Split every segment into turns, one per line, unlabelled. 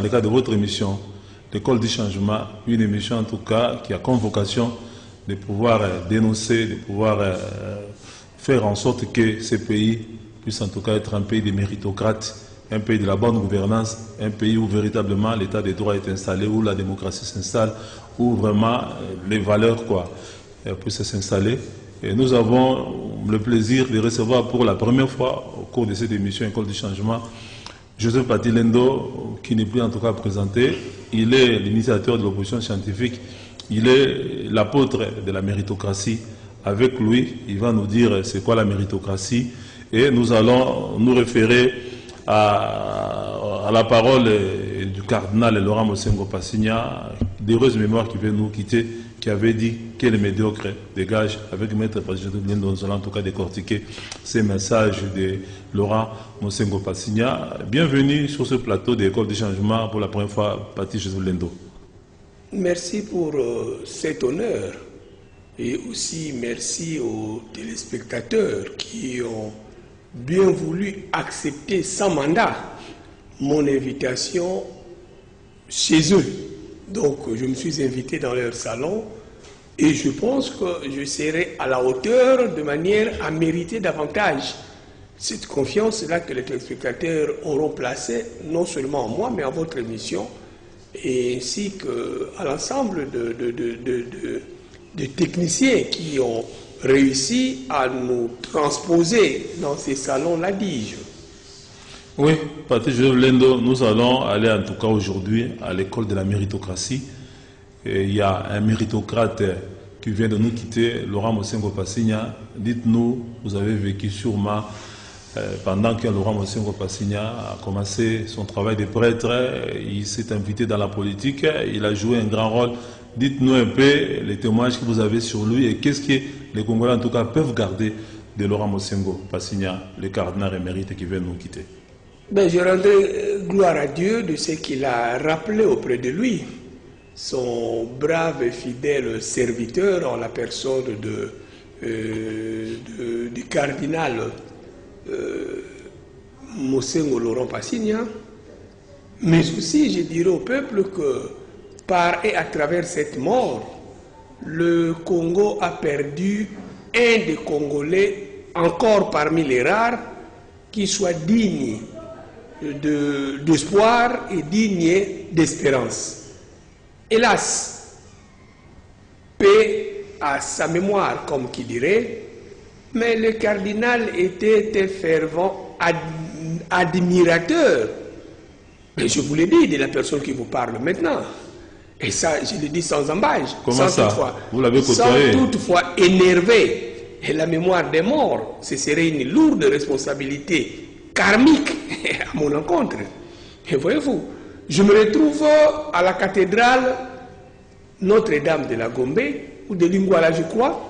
le cadre de votre émission, l'école du changement, une émission en tout cas qui a comme vocation de pouvoir dénoncer, de pouvoir faire en sorte que ce pays puisse en tout cas être un pays de méritocrates, un pays de la bonne gouvernance, un pays où véritablement l'état des droits est installé, où la démocratie s'installe, où vraiment les valeurs puissent s'installer. Et nous avons le plaisir de recevoir pour la première fois au cours de cette émission École du changement Joseph Paty Lendo, qui n'est plus en tout cas présenté. Il est l'initiateur de l'opposition scientifique, il est l'apôtre de la méritocratie. Avec lui, il va nous dire c'est quoi la méritocratie et nous allons nous référer à la parole du cardinal Laurent Mosengo Passigna, d'heureuse mémoire qui vient nous quitter, qui avait dit que les médiocres dégagent. Avec Maître Paty Lendo, nous allons en tout cas décortiquer ces messages de Laurent Mosengo Passigna. Bienvenue sur ce plateau de l'École du changement pour la première fois, Paty Lendo.
Merci pour cet honneur et aussi merci aux téléspectateurs qui ont bien voulu accepter sans mandat mon invitation chez eux. Donc je me suis invité dans leur salon et je pense que je serai à la hauteur de manière à mériter davantage cette confiance-là que les téléspectateurs auront placée non seulement en moi mais en votre émission et ainsi qu'à l'ensemble de techniciens qui ont réussi à nous transposer dans ces salons-là, dis-je.
Oui, Paty Lendo, nous allons aller en tout cas aujourd'hui à l'école de la méritocratie. Et il y a un méritocrate qui vient de nous quitter, Laurent Mosengo Passigna. Dites-nous, vous avez vécu sûrement pendant que Laurent Mosengo Passigna a commencé son travail de prêtre, il s'est invité dans la politique, il a joué un grand rôle. Dites-nous un peu les témoignages que vous avez sur lui et qu'est-ce que les Congolais en tout cas peuvent garder de Laurent Mosengo Passigna, le cardinal émérite qui vient de nous quitter.
Ben, je rendrai gloire à Dieu de ce qu'il a rappelé auprès de lui, son brave et fidèle serviteur en la personne du cardinal Mosengo Laurent Passigna, mais aussi je dirais au peuple que par et à travers cette mort, le Congo a perdu un des Congolais encore parmi les rares qui soit digne d'espoir et digne d'espérance. Hélas, paix à sa mémoire, comme qui dirait, mais le cardinal était un fervent admirateur, mais je vous l'ai dit, de la personne qui vous parle maintenant. Et ça, je le dis sans embâche.
Comment ça? Vous l'avez côtoyé?
Sans toutefois énervé. Et la mémoire des morts, ce serait une lourde responsabilité karmique à mon encontre. Et voyez-vous, je me retrouve à la cathédrale Notre-Dame de la Gombe, ou de Lingouala, je crois.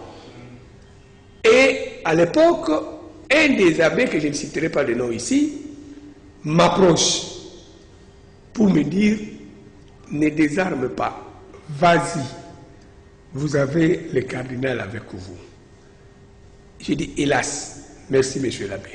Et à l'époque, un des abbés, que je ne citerai pas de nom ici, m'approche pour me dire: ne désarme pas, vas-y, vous avez le cardinal avec vous. J'ai dit: hélas, merci monsieur l'abbé.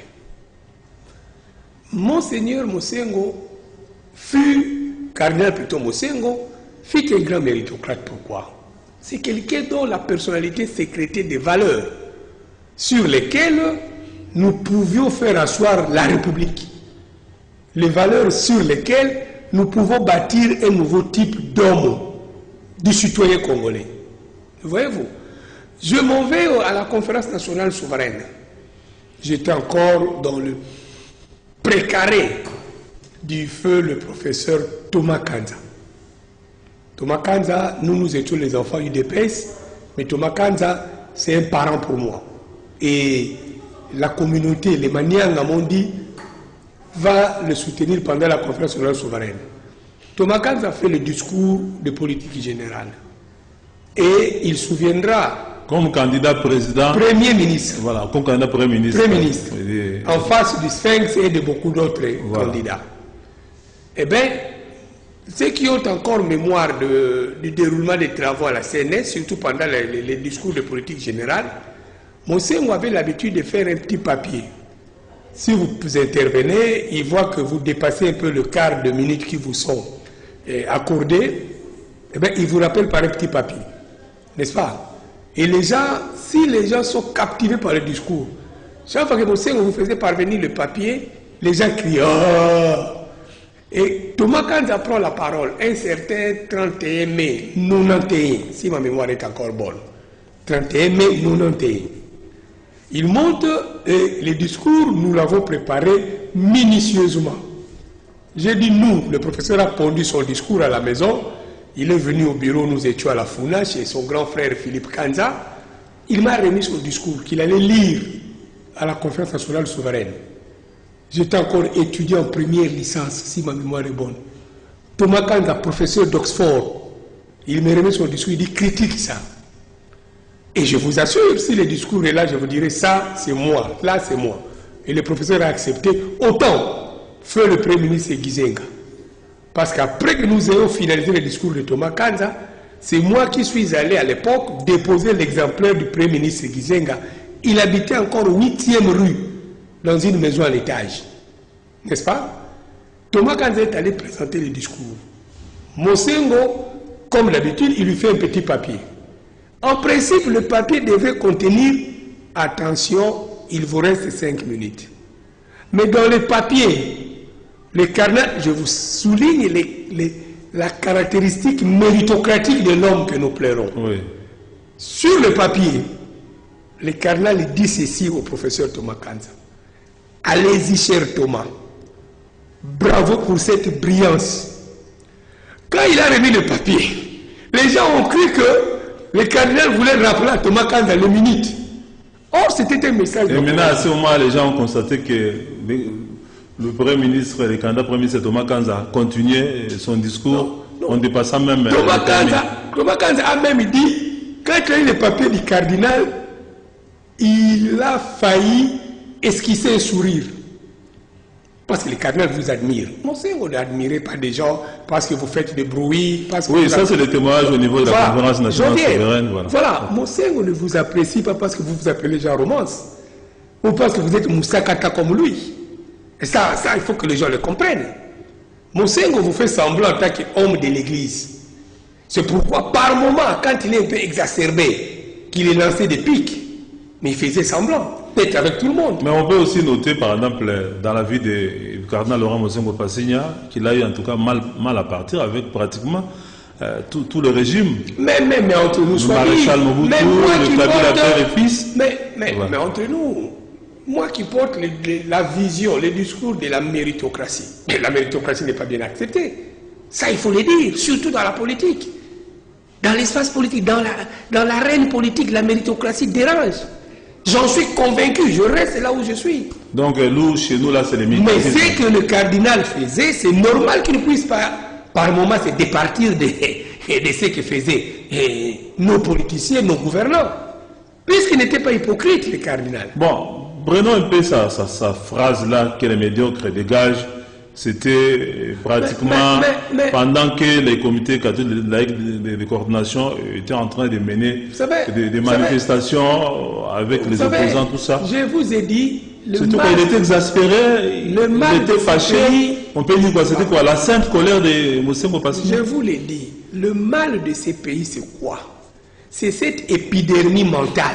Monseigneur Mosengo cardinal plutôt Mosengo, fut un grand méritocrate. Pourquoi? C'est quelqu'un dont la personnalité sécrétait des valeurs sur lesquelles nous pouvions faire asseoir la République. Les valeurs sur lesquelles nous pouvons bâtir un nouveau type d'homme, du citoyen congolais. Voyez-vous, je m'en vais à la conférence nationale souveraine. J'étais encore dans le précaré du feu le professeur Thomas Kanza. Thomas Kanza, nous étions les enfants UDPS, mais Thomas Kanza, c'est un parent pour moi. Et la communauté, les Manianga m'ont dit, va le soutenir pendant la conférence nationale souveraine. Thomas Kanza a fait le discours de politique générale. Et il souviendra...
Comme candidat président...
Premier ministre.
Voilà, comme candidat premier ministre.
Premier ministre. En face du Sphinx et de beaucoup d'autres candidats. Eh bien, ceux qui ont encore mémoire du déroulement des travaux à la CNS, surtout pendant les discours de politique générale, Mosengo avait l'habitude de faire un petit papier. Si vous intervenez, il voit que vous dépassez un peu le quart de minute qui vous sont accordé, eh bien, il vous rappelle par un petit papier. N'est-ce pas? Et les gens, si les gens sont captivés par le discours, chaque fois que vous faisiez parvenir le papier, les gens crient. Oh! Et Thomas Kanza prend la parole un certain 31 mai 91, si ma mémoire est encore bonne. 31 mai 91. Il monte et le discours, nous l'avons préparé minutieusement. J'ai dit nous, le professeur a pondu son discours à la maison. Il est venu au bureau, nous étions à la Funa, chez son grand frère Philippe Kanza. Il m'a remis son discours qu'il allait lire à la conférence nationale souveraine. J'étais encore étudiant en première licence, si ma mémoire est bonne. Thomas Kanza, professeur d'Oxford, il me remet son discours, il dit critique ça. Et je vous assure, si le discours est là, je vous dirai ça, c'est moi, là, c'est moi. Et le professeur a accepté autant, feu le Premier ministre Gizenga. Parce qu'après que nous ayons finalisé le discours de Thomas Kanza, c'est moi qui suis allé à l'époque déposer l'exemplaire du Premier ministre Gizenga. Il habitait encore 8e rue, dans une maison à l'étage. N'est-ce pas? Thomas Kanza est allé présenter le discours. Mosengo, comme d'habitude, il lui fait un petit papier. En principe, le papier devait contenir, attention, il vous reste 5 minutes. Mais dans le papier, le carnet, je vous souligne la caractéristique méritocratique de l'homme que nous plairons. Oui. Sur le papier, le cardinal dit ceci au professeur Thomas Kanza. Allez-y, cher Thomas. Bravo pour cette brillance. Quand il a remis le papier, les gens ont cru que le cardinal voulait rappeler à Thomas Kanza les minutes. Or, c'était un message.
Et maintenant, à ce moment, les gens ont constaté que le Premier ministre, le candidat Premier ministre Thomas Kanza continuait son discours en dépassant même.
Thomas Kanza a même dit, quand il a eu le papier du cardinal, il a failli esquisser un sourire. Parce que le cardinal vous admire. Non, c'est vous n'admirez pas des gens parce que vous faites du bruit. Parce que
oui, ça c'est le témoignage au niveau de la conférence nationale souveraine.
Voilà, Monsengo ne vous apprécie pas parce que vous vous appelez Jean Romance. Ou parce que vous êtes Moussakata comme lui. Et ça, il faut que les gens le comprennent. Monsengo vous fait semblant en tant qu'homme de l'église. C'est pourquoi, par moment, quand il est un peu exacerbé, qu'il est lancé des pics, mais il faisait semblant. Peut-être avec tout le monde.
Mais on peut aussi noter, par exemple, dans la vie du cardinal Laurent Mosengo Passigna, qu'il a eu en tout cas mal à partir avec pratiquement tout le régime.
Mais entre nous,
le maréchal Mobutu, le Kabila père et fils.
Mais entre nous, moi qui porte la vision, le discours de la méritocratie, la méritocratie n'est pas bien acceptée. Ça, il faut le dire, surtout dans la politique. Dans l'espace politique, dans l'arène politique, la méritocratie dérange. J'en suis convaincu, je reste là où je suis.
Donc, nous, chez nous, là, c'est les militaires.
Mais ce que le cardinal faisait, c'est normal qu'il ne puisse pas, par moment, se départir de ce que faisaient nos politiciens, nos gouvernants. Puisqu'il n'était pas hypocrite, le cardinal.
Bon, prenons un peu sa phrase-là, que les médiocres dégagent. C'était pratiquement pendant que les comités catholiques de coordination étaient en train de mener des manifestations avec les opposants, tout ça.
Je vous ai dit,
surtout quand il était exaspéré, il était fâché. On peut dire quoi? C'était quoi? La sainte colère de Mosengo Passigna.
Je vous l'ai dit, le mal de ces pays, c'est quoi? C'est cette épidermie mentale.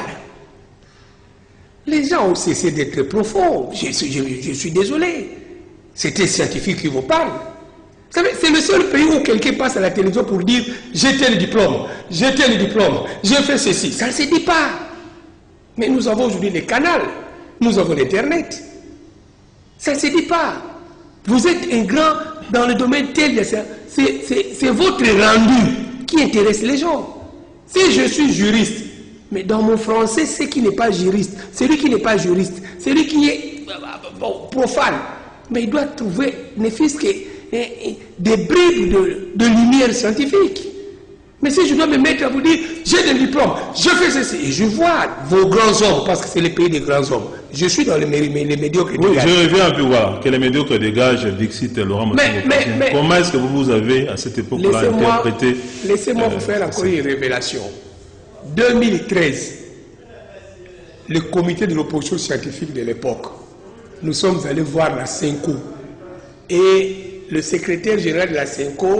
Les gens ont cessé d'être profonds. Je suis désolé. C'est un scientifique qui vous parle. Vous savez, c'est le seul pays où quelqu'un passe à la télévision pour dire « j'ai tel diplôme, j'ai fait ceci ». Ça ne se dit pas. Mais nous avons aujourd'hui les canaux, nous avons l'Internet. Ça ne se dit pas. Vous êtes un grand dans le domaine tel, c'est votre rendu qui intéresse les gens. Si je suis juriste, mais dans mon français, c'est qui n'est pas juriste, celui qui n'est pas juriste, celui qui est profane, mais il doit trouver, ne fût-ce que des bribes de lumière scientifique. Mais si je dois me mettre à vous dire, j'ai des diplômes, je fais ceci, et je vois vos grands hommes, parce que c'est le pays des grands hommes, je suis dans les médiocres dégagent.
Je reviens un peu voir que les médiocres dégagent, Dixit et Laurent Mosengo. Comment est-ce que vous avez, à cette époque-là, interprété...
Laissez-moi vous faire encore une révélation. 2013, le comité de l'opposition scientifique de l'époque, nous sommes allés voir la CENCO. Et le secrétaire général de la CENCO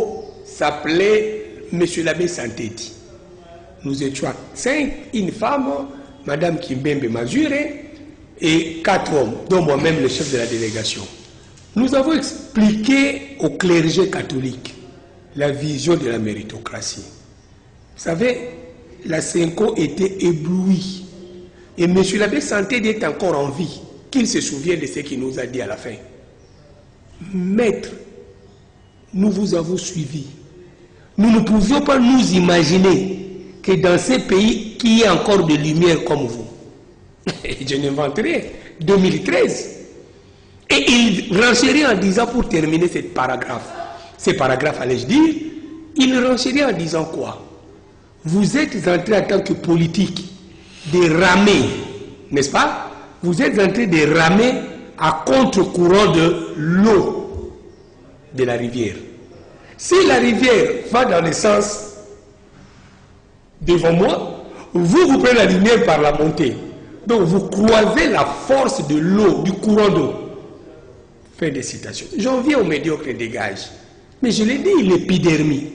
s'appelait M. l'abbé Santeti. Nous étions 5, une femme, Mme Kimbembe Mazure, et 4 hommes, dont moi-même le chef de la délégation. Nous avons expliqué au clergé catholique la vision de la méritocratie. Vous savez, la Senko était éblouie. Et M. l'abbé Santeti est encore en vie, qu'il se souvienne de ce qu'il nous a dit à la fin. Maître, nous vous avons suivi. Nous ne pouvions pas nous imaginer que dans ces pays, qu'il y ait encore de lumière comme vous. Je n'invente rien. 2013. Et il renchérit en disant, pour terminer ces paragraphes, allais-je dire, il renchérit en disant quoi? Vous êtes entré en tant que politique de ramer, n'est-ce pas? Vous êtes en train de ramer à contre-courant de l'eau de la rivière. Si la rivière va dans le sens devant moi, vous prenez la lumière par la montée. Donc vous croisez la force de l'eau, du courant d'eau. Fin de citation. J'en viens au médiocre dégage. Mais je l'ai dit, l'épidermie.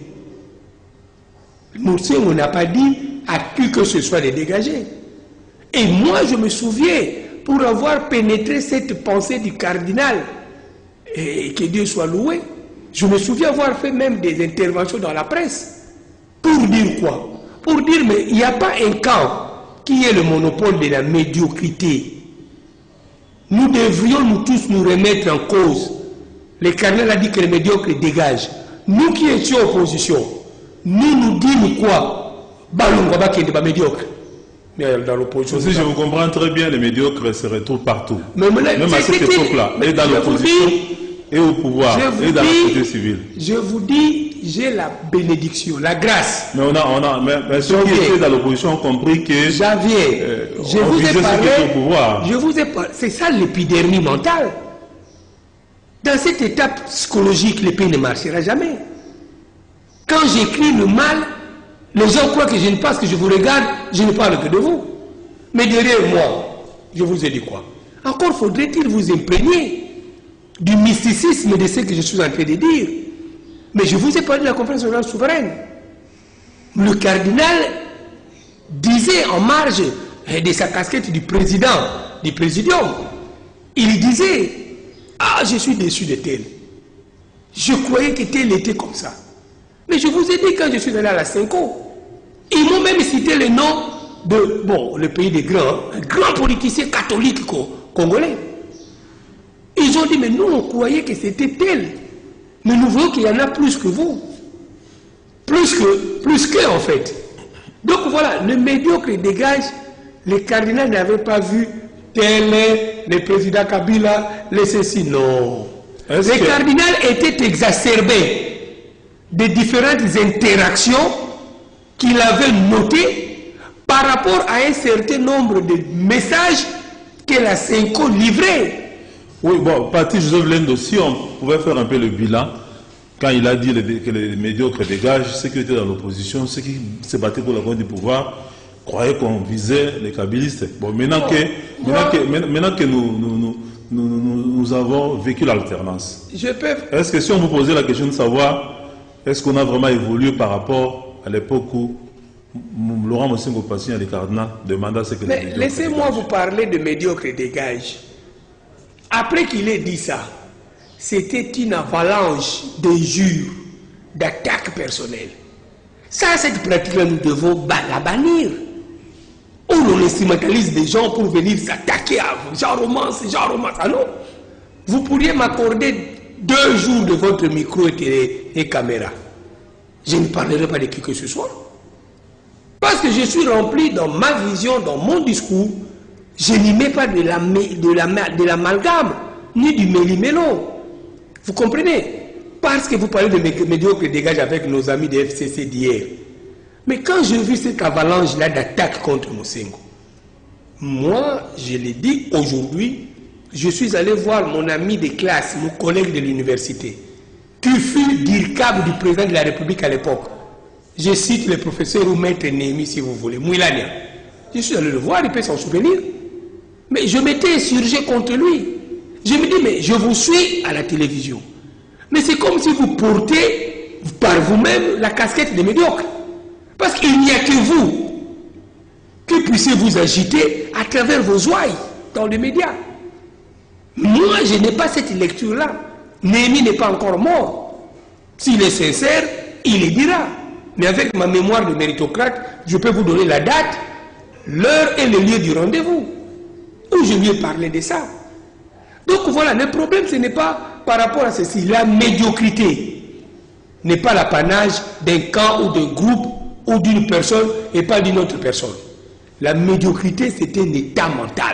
On n'a pas dit à qui que ce soit de dégager. Et moi, je me souviens, pour avoir pénétré cette pensée du cardinal, et que Dieu soit loué, je me souviens avoir fait même des interventions dans la presse. Pour dire quoi? Pour dire, mais il n'y a pas un camp qui ait le monopole de la médiocrité. Nous devrions nous tous nous remettre en cause. Le cardinal a dit que les médiocres dégagent. Nous qui étions opposition, nous disons quoi? Balungwa qui est médiocre. Mais dans l'opposition.
Si je vous comprends très bien, les médiocres se retrouvent partout.
Même
à cette époque-là, et dans l'opposition, et au pouvoir, et dans la société civile.
Je vous dis, j'ai la bénédiction, la grâce.
Mais mais ceux qui étaient dans l'opposition ont compris que...
Je vous ai parlé, c'est ça l'épidermie mentale. Dans cette étape psychologique, le pays ne marchera jamais. Quand j'écris le mal, les gens croient que je ne pense que je vous regarde, je ne parle que de vous. Mais derrière moi, je vous ai dit quoi? Encore faudrait-il vous imprégner du mysticisme de ce que je suis en train de dire. Mais je vous ai parlé de la conférence nationale souveraine. Le cardinal disait en marge de sa casquette du président, du présidium, il disait, ah, je suis déçu de tel. Je croyais que tel était comme ça. Mais je vous ai dit quand je suis allé à la Senko, ils m'ont même cité le nom de, bon, le pays des grands, un grand politicien catholique congolais. Ils ont dit, mais nous, on croyait que c'était tel. Mais nous voyons qu'il y en a plus que vous. Plus que en fait. Donc voilà, le médiocre dégage. Le cardinal n'avait pas vu tel, le président Kabila, le ceci. Non. Le cardinal était exacerbé de différentes interactions qu'il avait notées par rapport à un certain nombre de messages que la Senko livrait.
Oui, bon, Patrice Joseph Lendo, si on pouvait faire un peu le bilan, quand il a dit que les médiocres dégagent, ceux qui étaient dans l'opposition, ceux qui se battaient pour la cause du pouvoir, croyaient qu'on visait les kabylistes. Bon, maintenant que nous avons vécu l'alternance, est-ce que si on vous posait la question de savoir, est-ce qu'on a vraiment évolué par rapport à l'époque où Laurent Mosengo Passy, le cardinal, demanda ce que les médiocres
laissez-moi vous parler de médiocres dégagent. Après qu'il ait dit ça, c'était une avalanche d'injures, d'attaques personnelles. Ça, cette pratique-là, nous devons la bannir. Où l'on instrumentalise des gens pour venir s'attaquer à vous. Genre romance. Ah non. Vous pourriez m'accorder 2 jours de votre micro et caméra. Je ne parlerai pas de qui que ce soit. Parce que je suis rempli dans ma vision, dans mon discours. Je n'y mets pas de l'amalgame, ni du méli-mélo. Vous comprenez? Parce que vous parlez de médiocre dégage avec nos amis de FCC d'hier. Mais quand j'ai vu cette avalanche-là d'attaque contre Mosengo, moi, je l'ai dit aujourd'hui, je suis allé voir mon ami de classe, mon collègue de l'université, qui fut d'IRCAB du président de la République à l'époque. Je cite le professeur ou maître Némi, si vous voulez, Mouilania. Je suis allé le voir, il peut s'en souvenir. Mais je m'étais insurgé contre lui. Je me dis, mais je vous suis à la télévision. Mais c'est comme si vous portez par vous-même la casquette des médiocres. Parce qu'il n'y a que vous qui puissiez vous agiter à travers vos ouailles dans les médias. Moi, je n'ai pas cette lecture-là. Néhémie n'est pas encore mort. S'il est sincère, il le dira. Mais avec ma mémoire de méritocrate, je peux vous donner la date, l'heure et le lieu du rendez-vous, où je lui ai parlé de ça. Donc voilà, le problème, ce n'est pas par rapport à ceci. La médiocrité n'est pas l'apanage d'un camp ou d'un groupe ou d'une personne et pas d'une autre personne. La médiocrité, c'est un état mental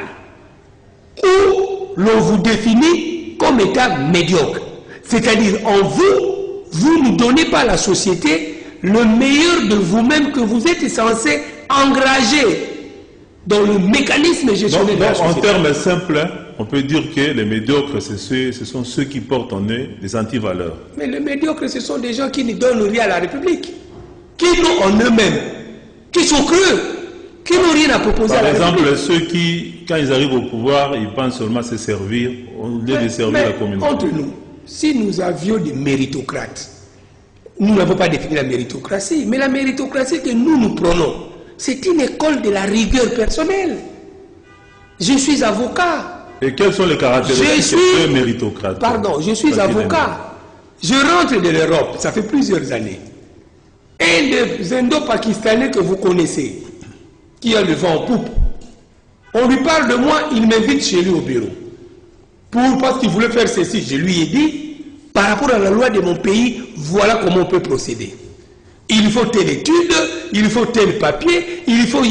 où l'on vous définit comme état médiocre. C'est-à-dire, en vous, vous ne donnez pas à la société le meilleur de vous-même que vous êtes censé engager dans le mécanisme gestionnaire de la société.
En termes simples, on peut dire que les médiocres, ce sont ceux qui portent en eux des antivaleurs.
Mais les médiocres, ce sont des gens qui ne donnent rien à la République, qui n'ont en eux-mêmes, qui sont creux, qui n'ont rien à proposer à la République.
Par exemple, ceux qui, quand ils arrivent au pouvoir, ils pensent seulement à se servir au lieu de servir la communauté.
Entre nous, si nous avions des méritocrates, nous n'avons pas défini la méritocratie, mais la méritocratie que nous prenons, c'est une école de la rigueur personnelle. Je suis avocat.
Et quelles sont les caractéristiques de méritocrate?
Pardon, je suis avocat. Je rentre de l'Europe, ça fait plusieurs années. Un des Indo-Pakistanais que vous connaissez, qui a le vent en poupe, on lui parle de moi, il m'invite chez lui au bureau. Parce qu'il voulait faire ceci, je lui ai dit, par rapport à la loi de mon pays, voilà comment on peut procéder. Il faut telle étude, il faut tel papier, il faut.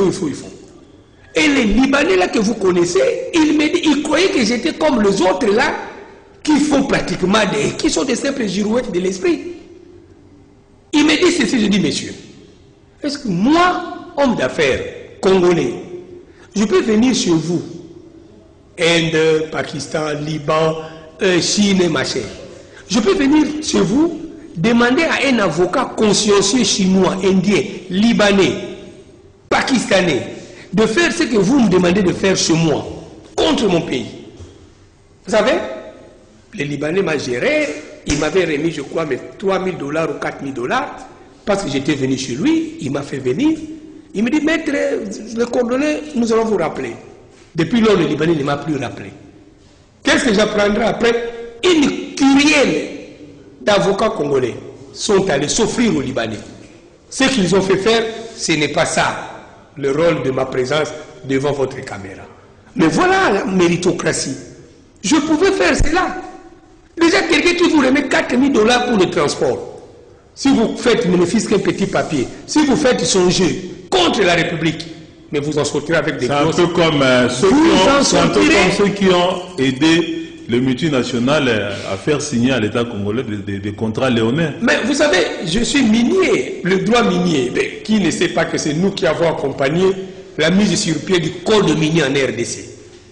Et les Libanais là que vous connaissez, il croyait que j'étais comme les autres là, qui font pratiquement qui sont des simples girouettes de l'esprit. Il me dit ceci, je dis, monsieur, est-ce que moi, homme d'affaires, congolais, je peux venir chez vous, Inde, Pakistan, Liban, Chine, machin. Je peux venir chez vous, demander à un avocat consciencieux chinois, indien, libanais, pakistanais, de faire ce que vous me demandez de faire chez moi, contre mon pays. Vous savez, le Libanais m'a géré, il m'avait remis, je crois, mes $3 000 ou $4 000, parce que j'étais venu chez lui, il m'a fait venir. Il me dit, maître, les coordonnées, nous allons vous rappeler. Depuis lors, le Libanais ne m'a plus rappelé. Qu'est-ce que j'apprendrai après? Une kyrielle d'avocats congolais sont allés s'offrir aux Libanais. Ce qu'ils ont fait faire, ce n'est pas ça, le rôle de ma présence devant votre caméra. Mais voilà la méritocratie. Je pouvais faire cela. Déjà, quelqu'un qui vous remet $4 000 pour le transport. Si vous faites bénéfice qu'un petit papier, si vous faites son jeu contre la République, mais vous en sortirez avec des grosses...
C'est un peu comme ceux qui ont aidé le multinational à faire signer à l'État congolais des contrats léonins. Mais
vous savez, je suis minier, le droit minier. Mais qui ne sait pas que c'est nous qui avons accompagné la mise sur pied du code minier en RDC.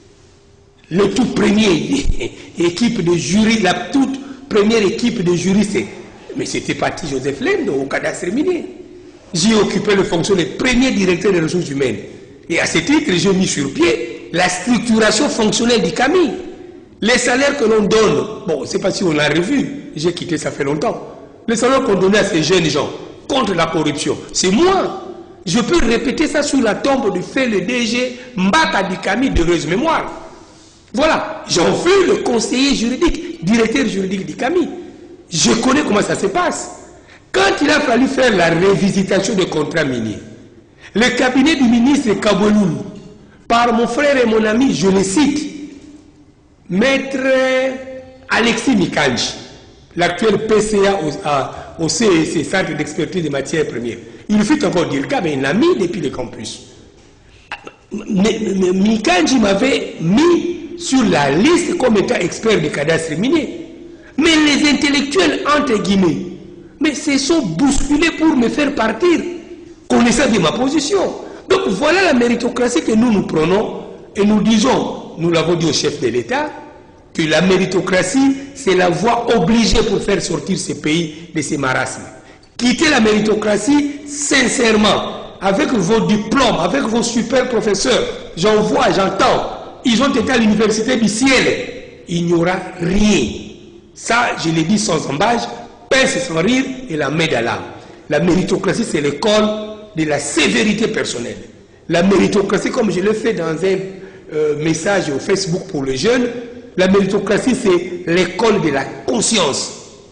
Le tout premier équipe de jury, la toute première équipe de juristes, mais c'était parti Joseph Lendo au cadastre minier. J'ai occupé le fonction de premier directeur des ressources humaines. Et à ce titre, j'ai mis sur pied la structuration fonctionnelle du CAMI. Les salaires que l'on donne, bon, je ne sais pas si on l'a revu, j'ai quitté ça fait longtemps. Les salaires qu'on donnait à ces jeunes gens contre la corruption, c'est moi. Je peux répéter ça sur la tombe du fait le DG Mbaka du CAMI de heureuse mémoire. Voilà, j'en fus le conseiller juridique, directeur juridique du CAMI. Je connais comment ça se passe. Quand il a fallu faire la révisitation des contrats miniers, le cabinet du ministre Kabouloulou, par mon frère et mon ami, je le cite, Maître Alexis Mikanji, l'actuel PCA au CEC, Centre d'expertise des matières premières, il fut encore dire mais il l'a mis depuis le campus. Mikanji m'avait mis sur la liste comme étant expert du cadastre minier. Mais les intellectuels, entre guillemets, mais se sont bousculés pour me faire partir, connaissant de ma position. Donc voilà la méritocratie que nous prenons et nous disons, nous l'avons dit au chef de l'État, que la méritocratie, c'est la voie obligée pour faire sortir ce pays de ces marasmes. Quittez la méritocratie sincèrement, avec vos diplômes, avec vos super professeurs. J'en vois, j'entends. Ils ont été à l'université du ciel. Il n'y aura rien. Ça, je l'ai dit sans embâche. pince sans rire et la main dans l'âme. La méritocratie, c'est l'école de la sévérité personnelle. La méritocratie, comme je l'ai fait dans un message au Facebook pour les jeunes, la méritocratie, c'est l'école de la conscience.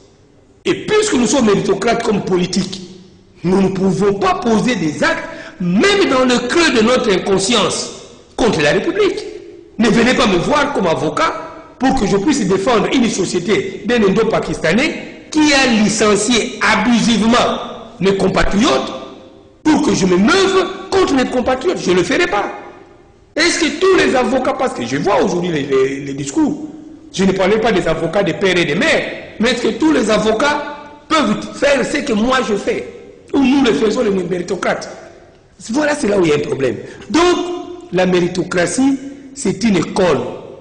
Et puisque nous sommes méritocrates comme politiques, nous ne pouvons pas poser des actes, même dans le creux de notre inconscience, contre la République. Ne venez pas me voir comme avocat pour que je puisse défendre une société d'un Indo-Pakistanais qui a licencié abusivement mes compatriotes pour que je me meuve contre mes compatriotes. Je ne le ferai pas. Est-ce que tous les avocats, parce que je vois aujourd'hui les discours, je ne parlais pas des avocats des pères et des mères, mais est-ce que tous les avocats peuvent faire ce que moi je fais, ou nous le faisons les méritocrates? Voilà, c'est là où il y a un problème. Donc, la méritocratie, c'est une école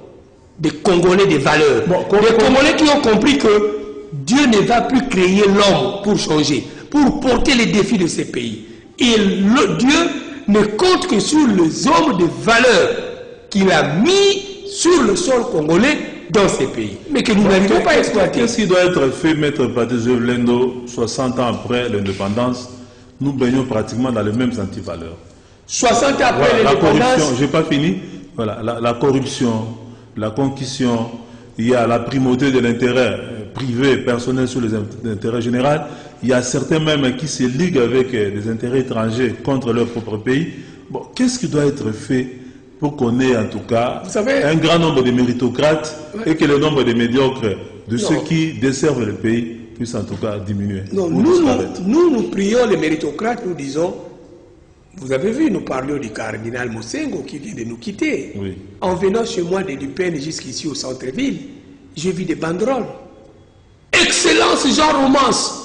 des Congolais des valeurs. Des Congolais qui ont compris que Dieu ne va plus créer l'homme pour changer, pour porter les défis de ces pays. Et Dieu ne compte que sur les hommes de valeur qu'il a mis sur le sol congolais dans ces pays. Mais que nous n'arrivons pas à exploiter.
Qu'est-ce qui doit être fait, Maître Patrice Lendo, 60 ans après l'indépendance? Nous baignons pratiquement dans les mêmes antivaleurs.
60 ans après l'indépendance.
Je n'ai pas fini. Voilà, la corruption, la concussion, il y a la primauté de l'intérêt privé, personnel sur les intérêts généraux. Il y a certains même qui se liguent avec des intérêts étrangers contre leur propre pays. Bon, qu'est-ce qui doit être fait pour qu'on ait en tout cas un grand nombre de méritocrates et que le nombre de médiocres, de ceux qui desservent le pays, puisse en tout cas diminuer?
Non, nous prions les méritocrates, nous disons, vous avez vu, nous parlions du cardinal Mosengo qui vient de nous quitter.
Oui.
En venant chez moi de Dupen jusqu'ici au centre-ville, j'ai vu des banderoles. Excellence Jean Romance.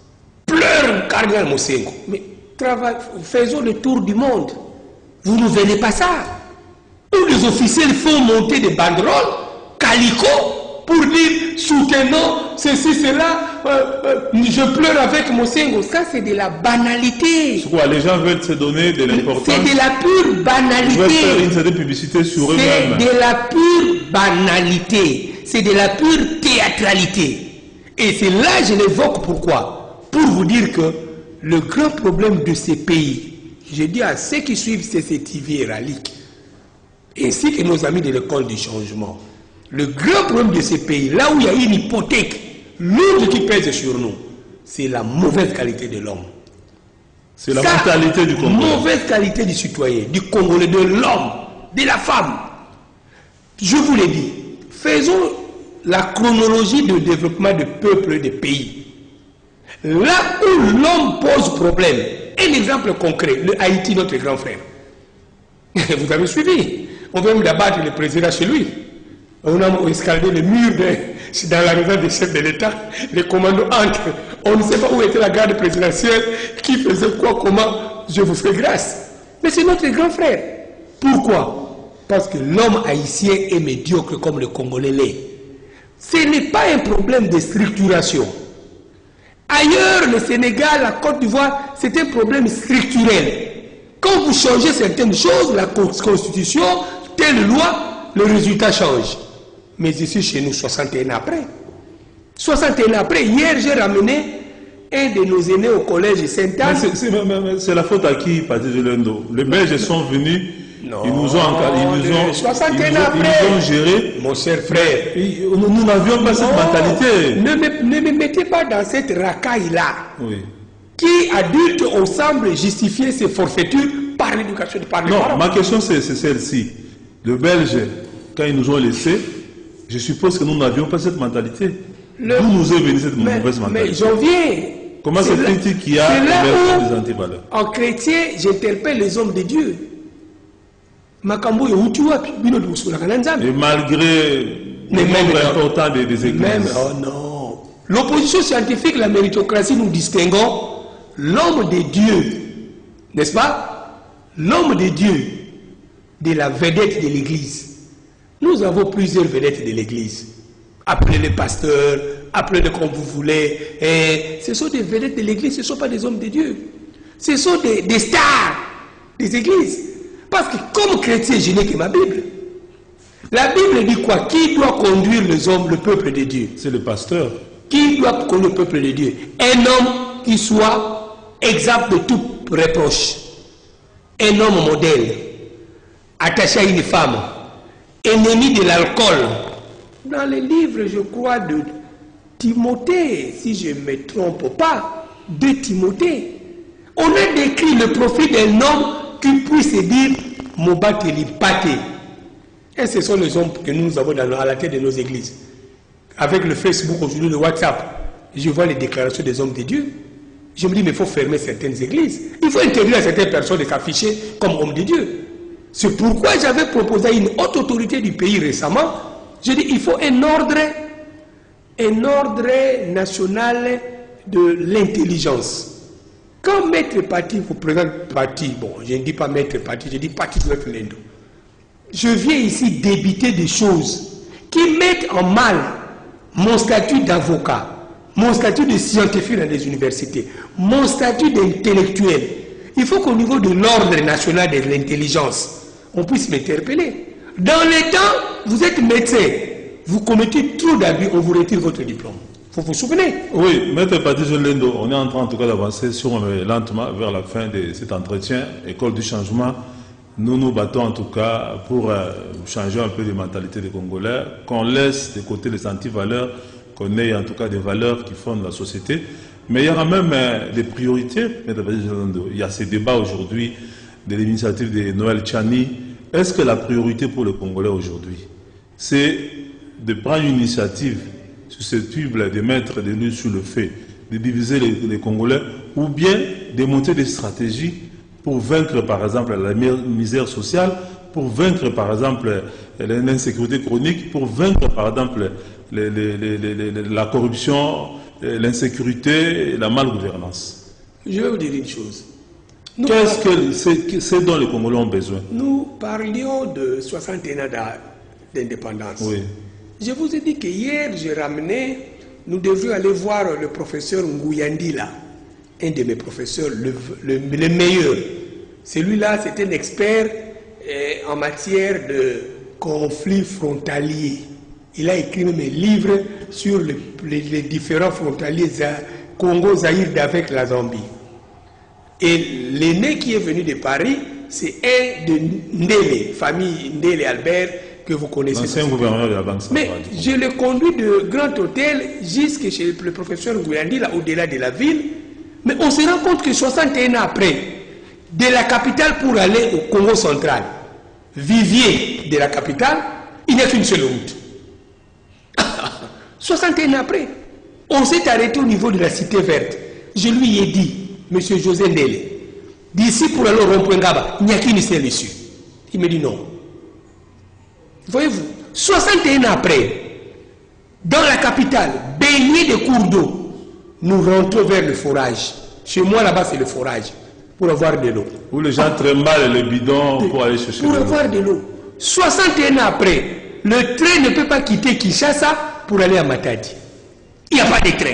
Pleure cardinal Mosengo. Mais faisons le tour du monde. Vous ne venez pas ça. Tous les officiels font monter des banderoles, calico, pour dire soutenons ceci, cela, je pleure avec Mosengo. Ça, c'est de la banalité.
C'est quoi? Les gens veulent se donner de l'importance.
C'est de la pure banalité.
Ils veulent faire une certaine publicité sur eux-mêmes.
C'est de la pure banalité. C'est de la pure théâtralité. Et c'est là que je l'évoque. Pourquoi? Pour vous dire que le grand problème de ces pays, je dis à ceux qui suivent CCTV et Ralik, ainsi que nos amis de l'école du changement, le grand problème de ces pays, là où il y a une hypothèque lourde qui pèse sur nous, c'est la mauvaise qualité de l'homme.
C'est la mentalité du Congolais.
Mauvaise qualité du citoyen, du Congolais, de l'homme, de la femme. Je vous l'ai dit, faisons la chronologie de développement de peuples et de pays. Là où l'homme pose problème, un exemple concret, le Haïti, notre grand frère. Vous avez suivi. On vient d'abattre le président chez lui. On a escaladé le mur dans la réserve des chefs de l'État. Les commandos entrent. On ne sait pas où était la garde présidentielle, qui faisait quoi, comment. Je vous fais grâce. Mais c'est notre grand frère. Pourquoi? Parce que l'homme haïtien est médiocre comme le Congolais l'est. Ce n'est pas un problème de structuration. Ailleurs, le Sénégal, la Côte d'Ivoire, c'est un problème structurel. Quand vous changez certaines choses, la Constitution, telle loi, le résultat change. Mais ici, chez nous, 61 ans après. 61 ans après, hier, j'ai ramené un de nos aînés au collège Sainte-Anne.
C'est la faute à qui, Patrice Lendo? Les Belges sont venus, non, ils nous ont
61 ans après,
ils nous ont géré.
Mon cher frère,
nous n'avions pas cette mentalité.
Ne me mettez pas dans cette racaille-là.
Oui.
Qui, adulte, on semble justifier ses forfaitures par l'éducation, par les parents.
Non, ma question c'est celle-ci. Les Belges, quand ils nous ont laissés, je suppose que nous n'avions pas cette mentalité. D'où nous est venue cette mauvaise mentalité? Mais
j'en viens.
Comment c'est critique qui a émergé des antivaleurs?
En chrétien, j'interpelle les hommes de Dieu. Et malgré
le nombre important des églises.
Oh non. L'opposition scientifique, la méritocratie, nous distinguons l'homme de Dieu, n'est-ce pas? L'homme de Dieu, de la vedette de l'Église. Nous avons plusieurs vedettes de l'Église. Appelez-les pasteurs, appelez-les comme vous voulez. Et ce sont des vedettes de l'Église, ce ne sont pas des hommes de Dieu. Ce sont des stars des églises. Parce que comme chrétien, je n'ai que ma Bible. La Bible dit quoi? Qui doit conduire les hommes, le peuple de Dieu?
C'est le pasteur.
Qui doit connaître le peuple de Dieu? Un homme qui soit exemple de tout reproche. Un homme modèle, attaché à une femme, ennemi de l'alcool. Dans les livres, je crois, de Timothée, si je ne me trompe pas, de Timothée, on a décrit le profil d'un homme qui puisse dire Mobateli Pate. Et ce sont les hommes que nous avons à la tête de nos églises. Avec le Facebook aujourd'hui, le WhatsApp, je vois les déclarations des hommes de Dieu. Je me dis, mais il faut fermer certaines églises. Il faut interdire à certaines personnes de s'afficher comme hommes de Dieu. C'est pourquoi j'avais proposé à une haute autorité du pays récemment, j'ai dit, il faut un ordre national de l'intelligence. Quand Maître Parti vous présente Parti, bon, je ne dis pas Maître Parti, je dis Parti de l'Indo. Je viens ici débiter des choses qui mettent en mal mon statut d'avocat, mon statut de scientifique dans les universités, mon statut d'intellectuel. Il faut qu'au niveau de l'ordre national de l'intelligence, on puisse m'interpeller. Dans les temps, vous êtes médecin, vous commettez trop d'abus, on vous retire votre diplôme. Vous vous souvenez?
Oui, Maître Patrice Lendo, on est en train en tout cas d'avancer lentement vers la fin de cet entretien, École du changement. Nous nous battons en tout cas pour changer un peu les mentalités des Congolais, qu'on laisse de côté les antivaleurs, qu'on ait en tout cas des valeurs qui fondent la société. Mais il y aura même des priorités, Maître Patrice Lendo. Il y a ces débats aujourd'hui de l'initiative de Noël Tchani. Est-ce que la priorité pour les Congolais aujourd'hui, c'est de prendre une initiative susceptible de mettre de l'huile sur le feu, de diviser les Congolais, ou bien de monter des stratégies pour vaincre par exemple la misère sociale, pour vaincre par exemple l'insécurité chronique, pour vaincre par exemple la corruption, l'insécurité, la malgouvernance?
Je vais vous dire une chose.
Qu'est-ce que c'est dont les Congolais ont besoin?
Nous parlions de 61 ans d'indépendance. Oui. Je vous ai dit que hier, j'ai ramené, nous devions aller voir le professeur Nguyandila, un de mes professeurs, le meilleur. Celui-là, c'est un expert en matière de conflits frontaliers. Il a écrit même un livre sur les différents frontaliers Congo-Zaïre avec la Zambie. Et l'aîné qui est venu de Paris, c'est un de Ndele, famille Ndele Albert, que vous connaissez.
L'ancien gouverneur de la Banque centrale.
Mais je le conduis de Grand Hôtel jusqu'à chez le professeur Gouyandi, là, au-delà de la ville. Mais on se rend compte que 61 ans après, de la capitale pour aller au Congo central, Vivier de la capitale, il n'y a qu'une seule route. 61 ans après, on s'est arrêté au niveau de la cité verte. Je lui ai dit, monsieur José Ndele, d'ici pour aller au rond-point Ngaba, il n'y a qu'une seule issue. Il me dit non. Voyez-vous, 61 ans après, dans la capitale, baignée de cours d'eau, nous rentrons vers le forage. Chez moi, là-bas, c'est le forage, pour avoir de l'eau.
Où les gens trimballent les bidons pour aller chercher de l'eau.
Pour avoir de l'eau. 61 ans après, le train ne peut pas quitter Kinshasa pour aller à Matadi. Il n'y a pas de train.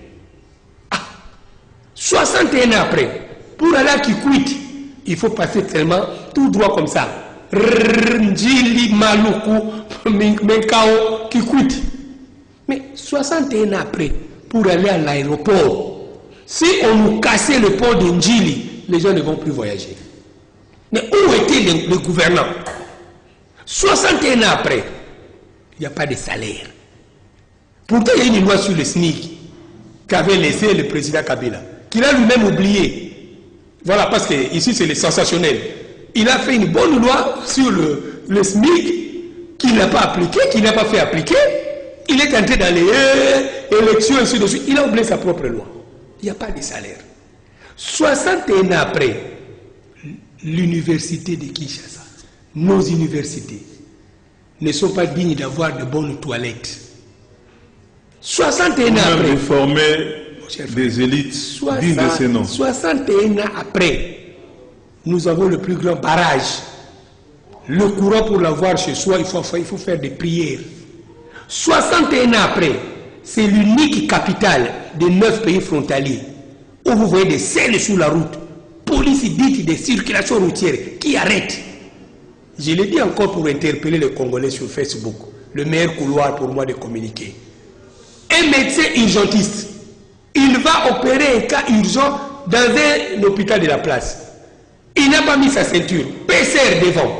61 ans après, pour aller à Kikwit, il faut passer tellement tout droit comme ça. Njili, Maluku, Menkao, Kikwit. Mais 61 ans après, pour aller à l'aéroport, si on nous cassait le port de Njili, les gens ne vont plus voyager. Mais où était le gouvernant? 61 ans après, il n'y a pas de salaire. Pourtant, il y a une loi sur le SNIC qu'avait laissé le président Kabila, qu'il a lui-même oublié. Voilà, parce que ici c'est le sensationnel. Il a fait une bonne loi sur le SMIC qu'il n'a pas appliqué, qu'il n'a pas fait appliquer. Il est entré dans les élections, ainsi de suite. Il a oublié sa propre loi. Il n'y a pas de salaire. 61 ans après, l'université de Kinshasa, nos universités, ne sont pas dignes d'avoir de bonnes toilettes. 61 ans après.
De former des élites dignes de ces noms.
61 ans après, nous avons le plus grand barrage. Le courant, pour l'avoir chez soi, il faut faire des prières. 61 ans après, c'est l'unique capitale des 9 pays frontaliers où vous voyez des selles sur la route, police dite de circulation routière qui arrête. Je l'ai dit encore pour interpeller les Congolais sur Facebook, le meilleur couloir pour moi de communiquer. Un un médecin urgentiste, il va opérer un cas urgent dans un hôpital de la place. Il n'a pas mis sa ceinture, PCR devant.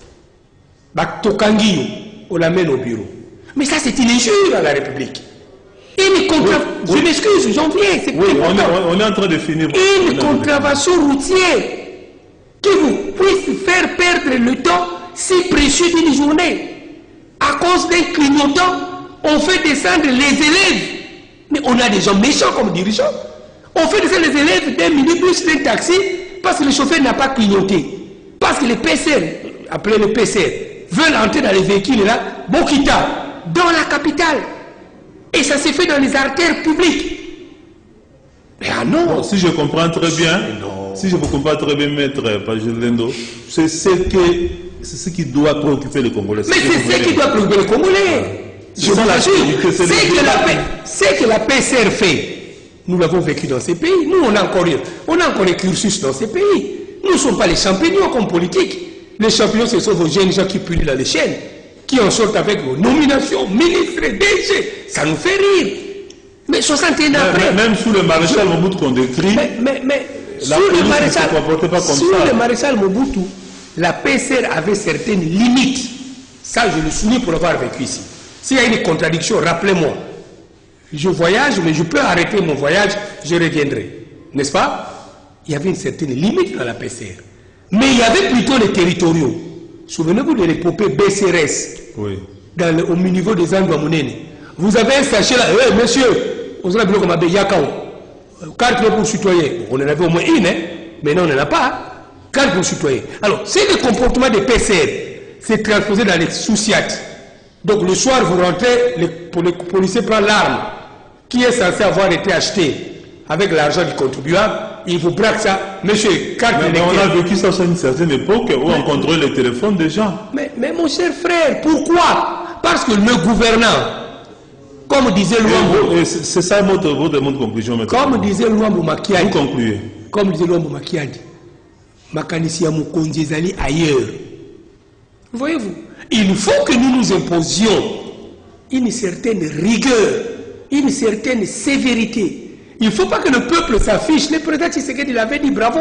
Tokangiyo, on l'amène au bureau. Mais ça, c'est une injure à la République. Je m'excuse, j'en viens.
Oui, on est en train de finir.
Une contravention routière qui vous puisse faire perdre le temps si précieux d'une journée. À cause d'un clignotant, on fait descendre les élèves. Mais on a des gens méchants comme dirigeants. On fait descendre les élèves d'un minibus, d'un taxi, parce que le chauffeur n'a pas clignoté. Parce que les PCR, appelés les PCR, veulent entrer dans les véhicules là, Bokita, dans la capitale. Et ça s'est fait dans les artères publiques. Mais ah non.
Bon, si je comprends très bien, si je vous comprends très bien, maître Pajolendo, c'est ce qui doit préoccuper les Congolais.
Mais c'est ce qui doit préoccuper les Congolais. Je vous assure, c'est que la PCR fait. Nous l'avons vécu dans ces pays. Nous, on a encore un cursus dans ces pays. Nous ne sommes pas les champignons comme politique. Les champignons, ce sont vos jeunes gens qui pullulent dans les chaînes, qui en sortent avec vos nominations, ministres, DG. Ça nous fait rire. Mais 61 ans après...
Même sous le maréchal Mobutu qu'on décrit,
mais
la police ne se comportait pas comme ça.
Sous le maréchal Mobutu, la PCR avait certaines limites. Ça, je le souligne pour l'avoir vécu ici. S'il y a une contradiction, rappelez-moi. Je voyage, mais je peux arrêter mon voyage, je reviendrai. N'est-ce pas? Il y avait une certaine limite dans la PCR. Mais il y avait plutôt les territoriaux. Souvenez-vous de l'épopée BCRS,
oui,
au niveau des Anglo-Amonènes. Vous avez un sachet là, hey, monsieur, on a vu comme un Yakao. Carte pour citoyen. On en avait au moins une, hein? Mais non, on n'en a pas. Carte pour citoyen. Alors, c'est le comportement des PCR, c'est transposé dans les sous-siat. Donc le soir, vous rentrez, les policiers prennent l'arme qui est censé avoir été acheté avec l'argent du contribuable, il vous braque ça, monsieur, carte d'électeur.
On a vécu ça sur une certaine époque où on contrôle les téléphones des gens.
Mais mon cher frère, pourquoi? Parce que le gouvernant, comme disait Luambo...
C'est ça votre conclusion maintenant.
Comme disait Luambo Makiadi.
Vous concluez.
Comme disait Luambo Makiadi. Makanisi Amukonzi Zali ailleurs. Voyez-vous, il faut que nous nous imposions une certaine rigueur, une certaine sévérité. Il ne faut pas que le peuple s'affiche. Le président Tshisekedi l'avait dit, bravo.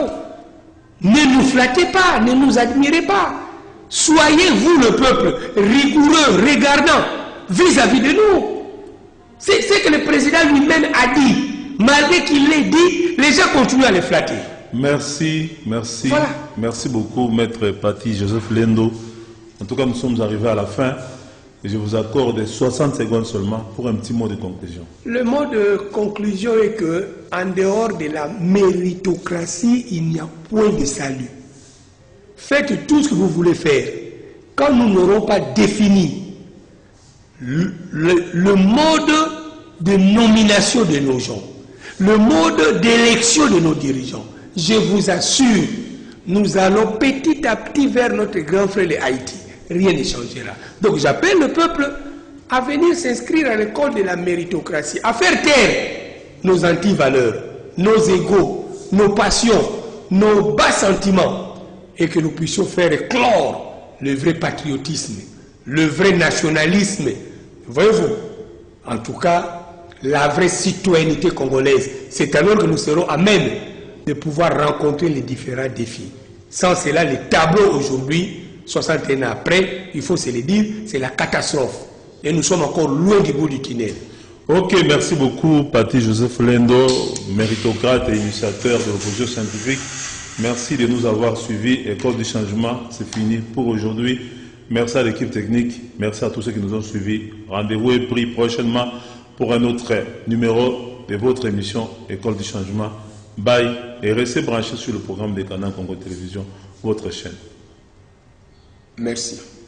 Ne nous flattez pas, ne nous admirez pas. Soyez, vous le peuple, rigoureux, regardant vis-à-vis de nous. C'est ce que le président lui-même a dit. Malgré qu'il l'ait dit, les gens continuent à les flatter.
Merci, merci.
Voilà.
Merci beaucoup, maître Pati Joseph Lendo. En tout cas, nous sommes arrivés à la fin. Et je vous accorde 60 secondes seulement pour un petit mot de conclusion. Le
mot de conclusion est que, en dehors de la méritocratie, il n'y a point de salut. Faites tout ce que vous voulez faire. Quand nous n'aurons pas défini le mode de nomination de nos gens, le mode d'élection de nos dirigeants, je vous assure, nous allons petit à petit vers notre grand frère de Haïti. Rien ne changera. Donc j'appelle le peuple à venir s'inscrire à l'école de la méritocratie, à faire taire nos antivaleurs, nos égos, nos passions, nos bas sentiments, et que nous puissions faire éclore le vrai patriotisme, le vrai nationalisme. Voyez-vous, en tout cas, la vraie citoyenneté congolaise. C'est alors que nous serons à même de pouvoir rencontrer les différents défis. Sans cela, les tableaux aujourd'hui, 61 ans après, il faut se le dire, c'est la catastrophe. Et nous sommes encore loin du bout du tunnel.
Ok, merci beaucoup, Pati Joseph Lendo, méritocrate et initiateur de l'opposition scientifique. Merci de nous avoir suivis. École du changement, c'est fini pour aujourd'hui. Merci à l'équipe technique. Merci à tous ceux qui nous ont suivis. Rendez-vous est pris prochainement pour un autre numéro de votre émission École du changement. Bye et restez branchés sur le programme des canaux Congo Télévision, votre chaîne.
Merci.